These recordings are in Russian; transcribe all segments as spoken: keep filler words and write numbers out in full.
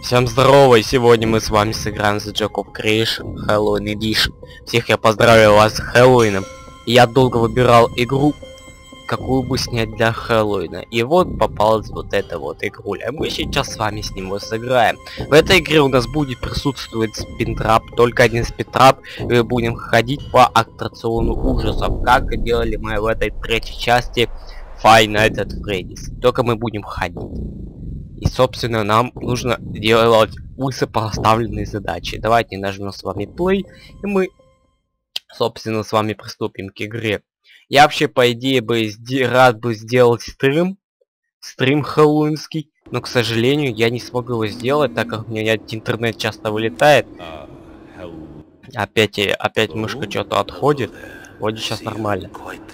Всем здорово, и сегодня мы с вами сыграем за Jack of Creation Halloween Edition. Всех я поздравляю вас с Хэллоуином. Я долго выбирал игру, какую бы снять для Хэллоуина. И вот попалась вот эта вот игруля. Мы сейчас с вами с ним его сыграем. В этой игре у нас будет присутствовать спинтрап, только один спинтрап. И мы будем ходить по аттракциону ужасов, как делали мы в этой третьей части Five Nights at Freddy's. Только мы будем ходить. И, собственно, нам нужно делать высокопоставленные задачи. Давайте нажмем с вами play, и мы, собственно, с вами приступим к игре. Я вообще, по идее, бы рад бы сделать стрим, стрим хэллоуинский, но, к сожалению, я не смогу его сделать, так как у меня интернет часто вылетает. Опять, опять мышка что-то отходит. Вроде сейчас нормально.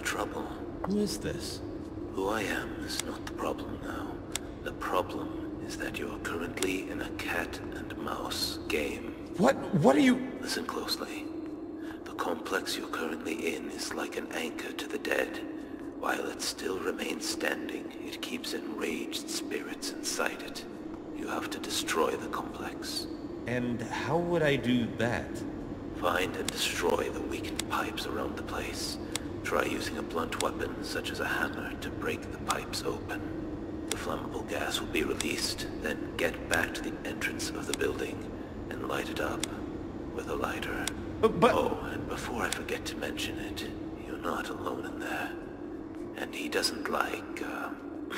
The problem is that you are currently in a cat and mouse game. What? What are you... Listen closely. The complex you're currently in is like an anchor to the dead. While it still remains standing, it keeps enraged spirits inside it. You have to destroy the complex. And how would I do that? Find and destroy the weakened pipes around the place. Try using a blunt weapon, such as a hammer, to break the pipes open. The flammable gas will be released, then get back to the entrance of the building and light it up with a lighter. But... Oh, and before I forget to mention it, you're not alone in there. And he doesn't like, uh,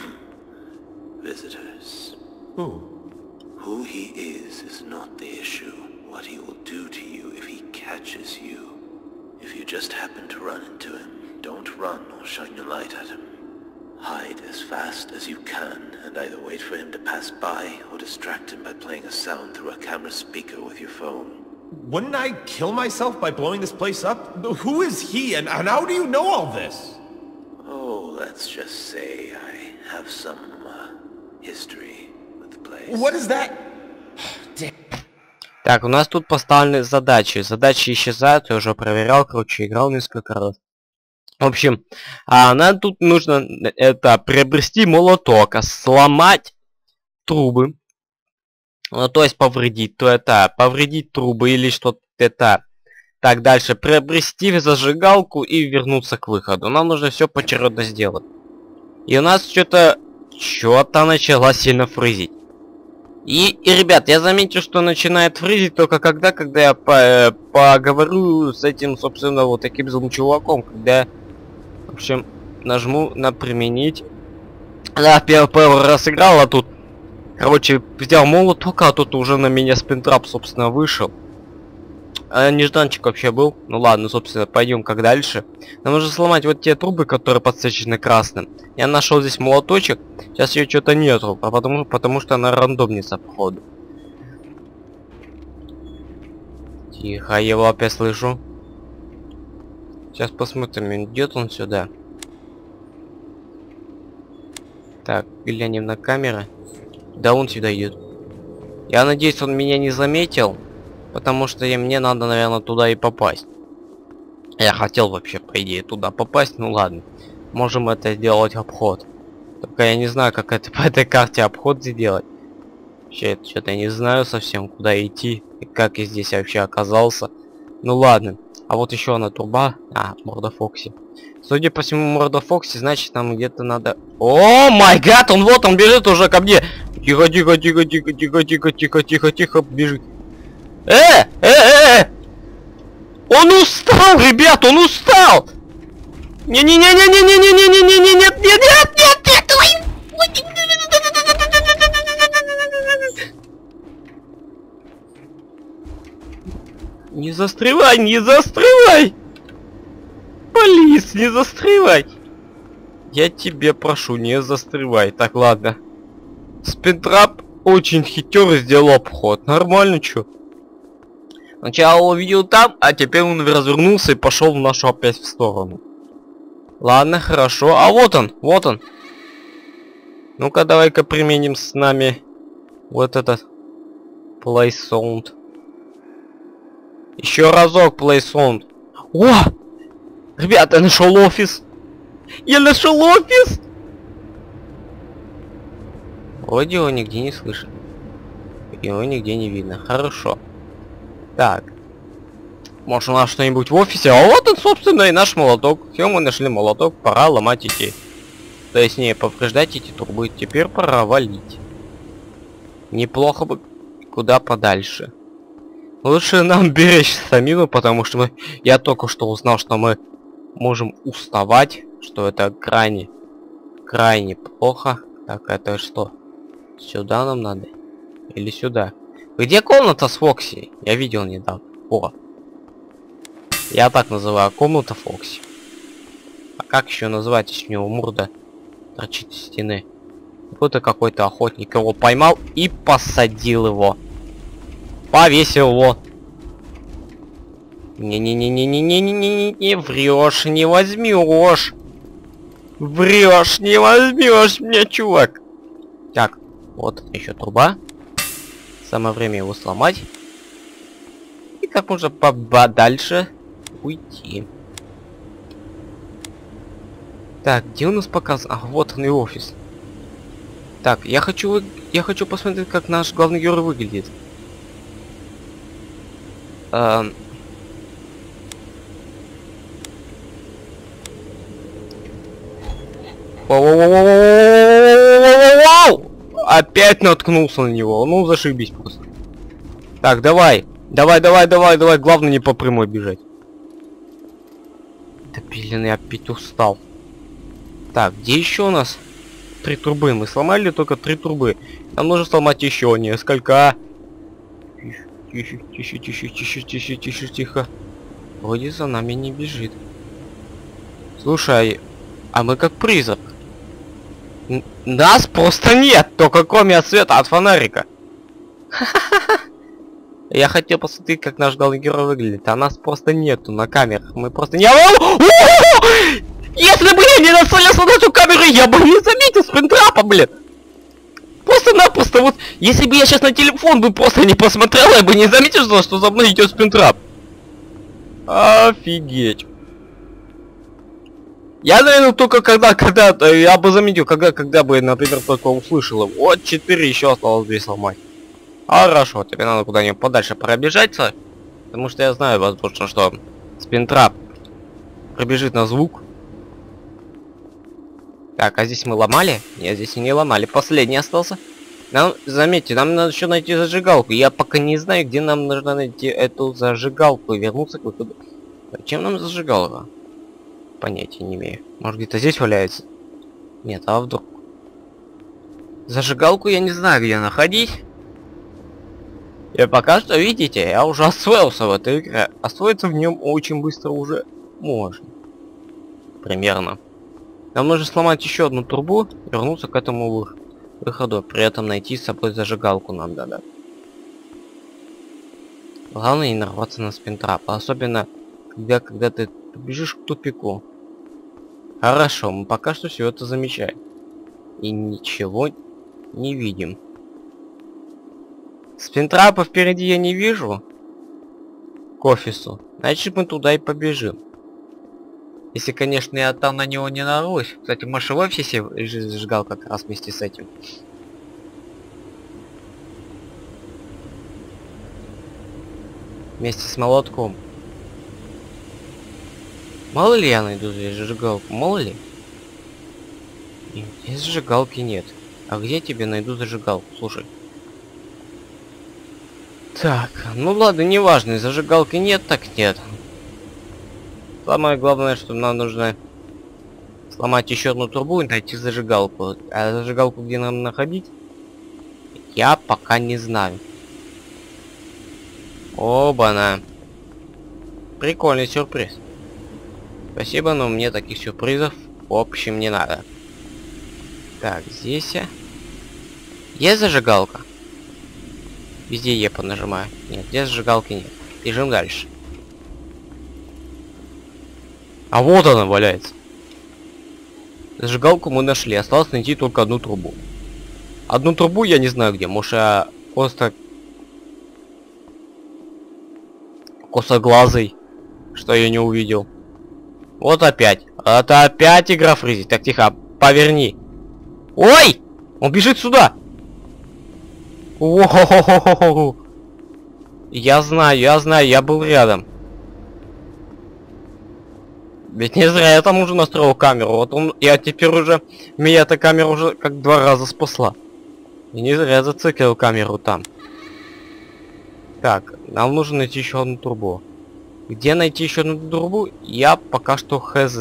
visitors. Who? Who he is is not the issue. What he will do to you if he catches you. If you just happen to run into him, don't run or shine your light at him. Hide as fast as you can, and either wait for him to pass by, or distract him by playing a sound through a camera speaker with your phone. Wouldn't I kill myself by blowing this place up? Who is he, and, and how do you know all this? Oh, let's just say I have some, uh, history with the place. What is that? Damn. Так, у нас тут поставлены задачи. Задачи исчезают, я уже проверял, короче, играл несколько раз. В общем, а, нам тут нужно это приобрести молоток, а сломать трубы, ну, то есть повредить, то это повредить трубы или что-то это. Так, дальше приобрести зажигалку и вернуться к выходу. Нам нужно все поочередно сделать. И у нас что-то что-то начала сильно фризить. И, и, ребят, я заметил, что начинает фризить только когда, когда я по, э, поговорю с этим, собственно, вот таким злым чуваком, когда... В общем, нажму на применить. Да, первый, первый раз играл, а тут, короче, взял молоток, а тут уже на меня спинтрап, собственно, вышел. А нежданчик вообще был. Ну ладно, собственно, пойдем как дальше. Нам нужно сломать вот те трубы, которые подсвечены красным. Я нашел здесь молоточек. Сейчас ее что-то нету, а потому, потому что она рандомница, походу. Тихо, я его опять слышу. Сейчас посмотрим, идет он сюда. Так, глянем на камеры. Да, он сюда идет. Я надеюсь, он меня не заметил, потому что я, мне надо, наверное, туда и попасть. Я хотел вообще, по идее, туда попасть, ну ладно. Можем это сделать обход. Только я не знаю, как это по этой карте обход сделать. Вообще, что-то я не знаю совсем, куда идти и как я здесь вообще оказался. Ну ладно. А вот еще она труба. А, Морда Фокси. Судя по всему, Морда Фокси, значит, нам где-то надо... О май гад, он вот, он бежит уже ко мне. Тихо, тихо, тихо, тихо, тихо, тихо, тихо, тихо, тихо, бежит. Э, э, э, он устал, ребят, он устал. Не-не-не-не-не-не-не-не-не-не-не, нет, нет, нет, нет, нет, ой. Не застревай, не застревай! Полис, не застревай! Я тебе прошу, не застревай. Так, ладно. Спинтрап очень хитер сделал обход. Нормально, чё? Сначала увидел там, а теперь он развернулся и пошел в нашу опять в сторону. Ладно, хорошо. А вот он, вот он. Ну-ка, давай-ка применим с нами вот этот Play Sound. Еще разок Play Sound. О! Ребята, я нашел офис. Я нашел офис. Вроде его нигде не слышно. Его нигде не видно. Хорошо. Так. Может, у нас что-нибудь в офисе? А вот он, собственно, и наш молоток. Все, мы нашли молоток. Пора ломать эти... То есть, не, повреждать эти трубы. Теперь пора валить. Неплохо бы куда подальше. Лучше нам беречь самину, потому что мы... Я только что узнал, что мы можем уставать. Что это крайне... Крайне плохо. Так, это что? Сюда нам надо? Или сюда? Где комната с Фокси? Я видел недавно. О. Я так называю. Комната Фокси. А как еще называть, если у него морда торчит из стены? Вот и какой-то охотник его поймал и посадил его. Повесил его. Не-не-не-не-не-не-не-не-не. Врешь, не возьмешь. Врешь, не возьмешь меня, чувак. Так, вот еще труба. Самое время его сломать. И как можно подальше уйти. Так, где у нас показан? А, вот он и офис. Так, я хочу, я хочу посмотреть, как наш главный герой выглядит. Эм... Опять наткнулся на него. Ну, зашибись просто. Так, давай. Давай, давай, давай, давай. Главное не по прямой бежать. Да блин, я опять устал. Так, где еще у нас три трубы? Мы сломали только три трубы. Нам нужно сломать еще несколько. Тише, тише, тише, тише, тише, тише, тихо. Вроде за нами не бежит. Слушай, а мы как призрак. Н нас просто нет, только кроме от света, от фонарика. Я хотел посмотреть, как наш главный герой выглядит, а нас просто нету на камерах. Мы просто не... Если бы я не нацелился на эту камеру, я бы не заметил спинтрапа, блин. Просто-напросто, вот, если бы я сейчас на телефон бы просто не посмотрел, я бы не заметил, что за мной идет спинтрап. Офигеть. Я, наверное, только когда, когда, я бы заметил, когда, когда бы, например, только услышал его. Вот четыре еще осталось две сломать. Хорошо, тебе надо куда-нибудь подальше пробежаться, потому что я знаю, возможно, что спинтрап пробежит на звук. Так, а здесь мы ломали? Нет, здесь не ломали. Последний остался. Нам, заметьте, нам надо еще найти зажигалку. Я пока не знаю, где нам нужно найти эту зажигалку и вернуться к выходу. Зачем нам зажигалка? Понятия не имею. Может, где-то здесь валяется? Нет, а вдруг? Зажигалку я не знаю, где находить. И пока что, видите, я уже освоился в этой игре. Освоиться в нем очень быстро уже можно. Примерно. Нам нужно сломать еще одну трубу и вернуться к этому выходу. При этом найти с собой зажигалку нам надо. Главное не нарваться на спинтрап. Особенно, когда, когда ты бежишь к тупику. Хорошо, мы пока что все это замечаем. И ничего не видим. Спинтрапа впереди я не вижу. К офису. Значит, мы туда и побежим. Если, конечно, я там на него не нарусь. Кстати, может, в офисе зажигал как раз вместе с этим. Вместе с молотком. Мало ли я найду здесь зажигалку, мало ли. Нет, здесь зажигалки нет. А где тебе найду зажигалку? Слушай. Так, ну ладно, неважно, зажигалки нет, так нет. Самое главное, что нам нужно сломать еще одну трубу и найти зажигалку. А зажигалку где нам находить, я пока не знаю. Оба-на. Прикольный сюрприз. Спасибо, но мне таких сюрпризов в общем не надо. Так, здесь я... Есть зажигалка? Везде Е понажимаю. Нет, здесь зажигалки нет. Бежим дальше. А вот она валяется. Зажигалку мы нашли. Осталось найти только одну трубу. Одну трубу я не знаю где. Может, я просто... косоглазый, что я не увидел. Вот опять. Это опять игра фризит. Так, тихо. Поверни. Ой! Он бежит сюда. О-хо-хо-хо-хо-хо. Я знаю, я знаю, я был рядом. Ведь не зря я там уже настроил камеру. Вот он, я теперь уже... Меня эта камера уже как два раза спасла. И не зря я зациклил камеру там. Так, нам нужно найти еще одну трубу. Где найти еще одну трубу, я пока что хз.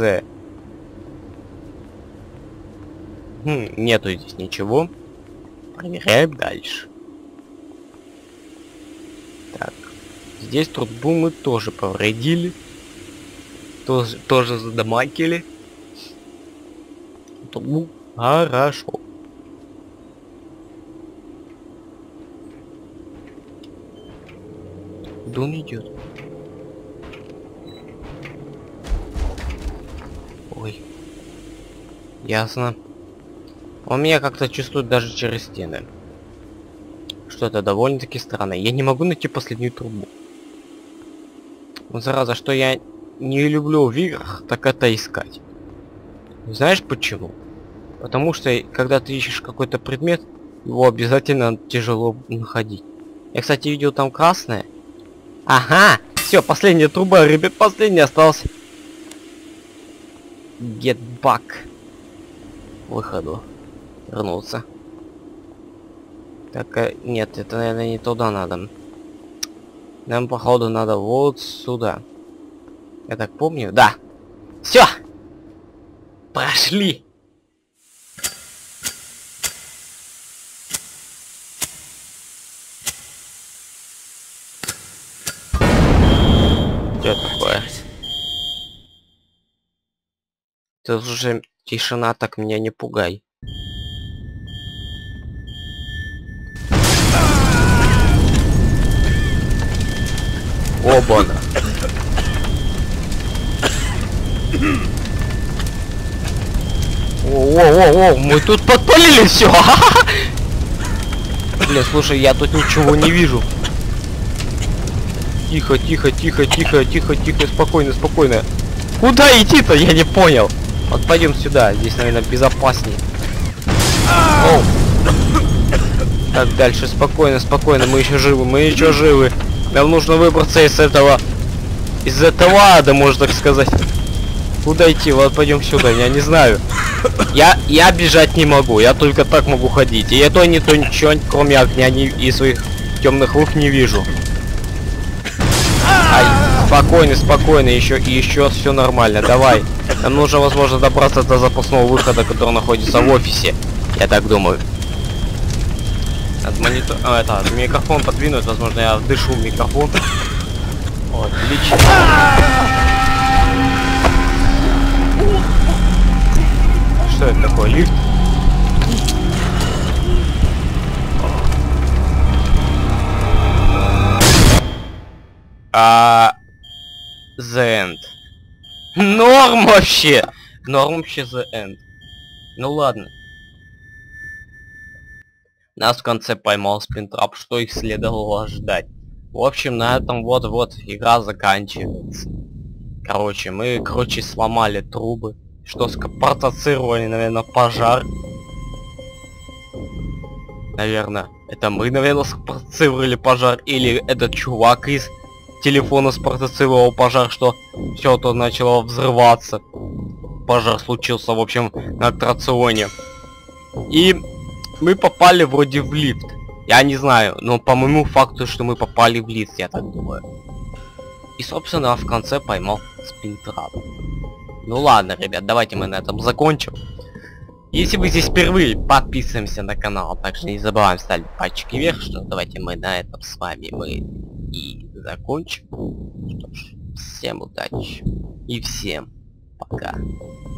Хм, нету здесь ничего. Проверяем дальше. Так, здесь трубу мы тоже повредили. Тоже, тоже задамакили. Трубу хорошо. Куда он идет? Ой. Ясно. Он меня как-то чувствует даже через стены. Что это довольно-таки странно. Я не могу найти последнюю трубу. Вот зараза, что я не люблю в играх, так это искать. Знаешь почему? Потому что когда ты ищешь какой-то предмет, его обязательно тяжело находить. Я, кстати, видел там красное. Ага! Все, последняя труба, ребят, последняя осталась. Get back. Выходу. Вернулся. Так, а, нет, это, наверное, не туда надо. Нам, походу, надо вот сюда. Я так помню. Да. Все. Прошли. Что такое? Тут уже тишина, так меня не пугай. Оба-на. О-о-о-о, мы тут подпалили все. Бля, слушай, я тут ничего не вижу. Тихо, тихо, тихо, тихо, тихо, тихо, спокойно, спокойно. Куда идти-то? Я не понял. Вот пойдем сюда, здесь, наверное, безопаснее. Оу. Так, дальше, спокойно, спокойно, мы еще живы, мы еще живы. Нам нужно выбраться из этого... Из этого ада, можно так сказать. Куда идти? Вот пойдем сюда, я не знаю. Я, я бежать не могу, я только так могу ходить. И я то, не то, ничего, кроме огня не, и своих темных рук не вижу. Ай, спокойно, спокойно, еще и еще все нормально, давай. Нам нужно, возможно, добраться до запасного выхода, который находится в офисе. Я так думаю. От монитор... а, это, микрофон подвинуть, возможно, я дышу в микрофон. О, отлично. Что это такое, лифт? А... The End. Норм вообще! Норм вообще The End. Ну ладно. Нас в конце поймал Спринтрап, что их следовало ждать. В общем, на этом вот-вот игра заканчивается. Короче, мы, короче, сломали трубы. Что, спровоцировали, наверное, пожар. Наверное, это мы, наверное, спровоцировали пожар. Или этот чувак из телефона спровоцировал пожар, что все то начало взрываться. Пожар случился, в общем, на аттракционе. И мы попали вроде в лифт. Я не знаю, но по моему факту, что мы попали в лифт, я так думаю. И, собственно, в конце поймал Спринтрап. Ну ладно, ребят, давайте мы на этом закончим. Если вы здесь впервые, подписываемся на канал. Также не забываем ставить пальчики вверх, что давайте мы на этом с вами мы и закончим. Что ж, всем удачи и всем пока.